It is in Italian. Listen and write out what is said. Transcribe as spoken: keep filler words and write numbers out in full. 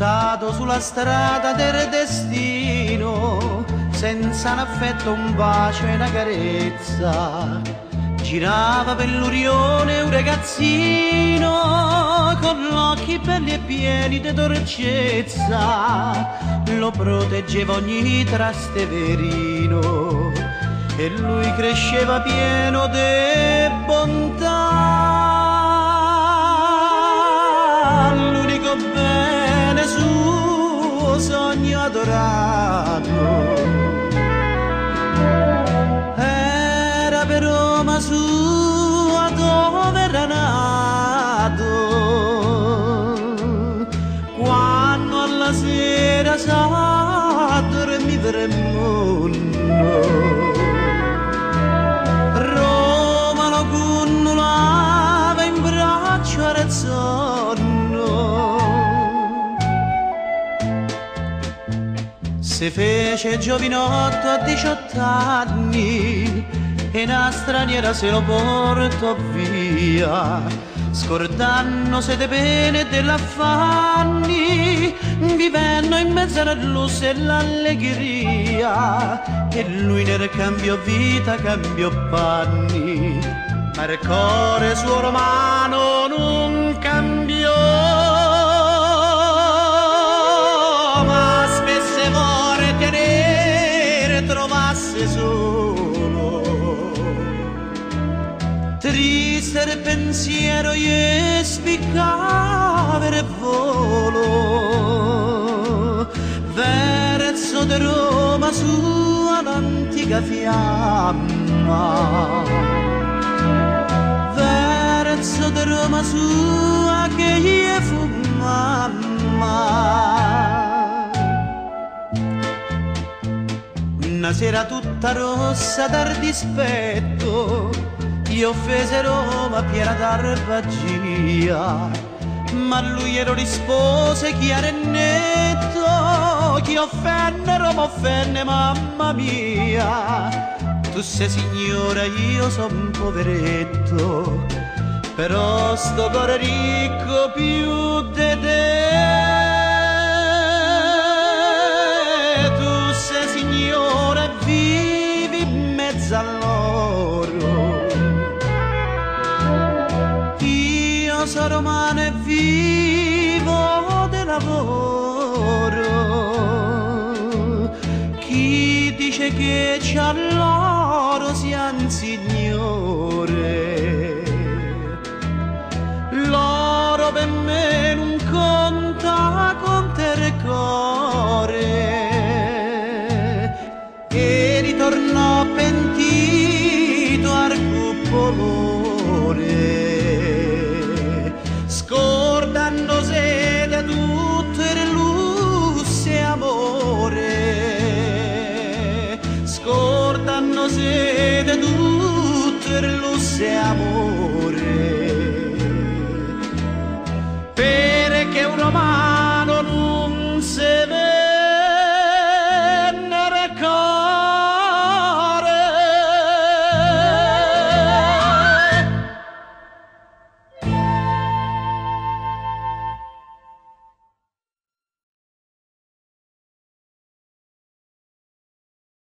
buttato sulla strada del destino, senza un affetto, un bacio e una carezza. Girava per l'Urione un ragazzino con gli occhi belli e pieni di dolcezza, lo proteggeva ogni trasteverino e lui cresceva pieno di bontà. L'unico bene suo sogno adorato era per Roma sua dove era nato. Quando alla sera sa dormire il mondo, Roma lo cunnolava in braccio a sonno. Si fece giovinotto a diciotto anni e una straniera se lo portò via, scordandosi delle pene e dell'affanni, vivendo in mezzo alla luce e l'allegria. E lui ne cambiò vita, cambiò panni, ma il cuore suo romano non cambiò. Ma spesse volte tenere trovasse solo, triste il pensiero gli spiccava il volo verso di Roma sua l'antica fiamma, verso di Roma sua che gli fu mamma. Una sera tutta rossa dal dispetto gli offese Roma piena d'arbagia, ma lui ero rispose chiaro e netto: chi offende Roma offende mamma mia. Tu sei signora, io son poveretto, però sto cuore ricco più di te. Tu sei signora e vivi in mezzo a loro, io sono romano e vivo di lavoro. Chi dice che c'ha l'oro sia un signore, l'oro per me non conta, conta il cuore. E ritornò pentito al cupolone, scordandosi da tutto il lusso e amore, scordandosi da tutto il lusso e amore.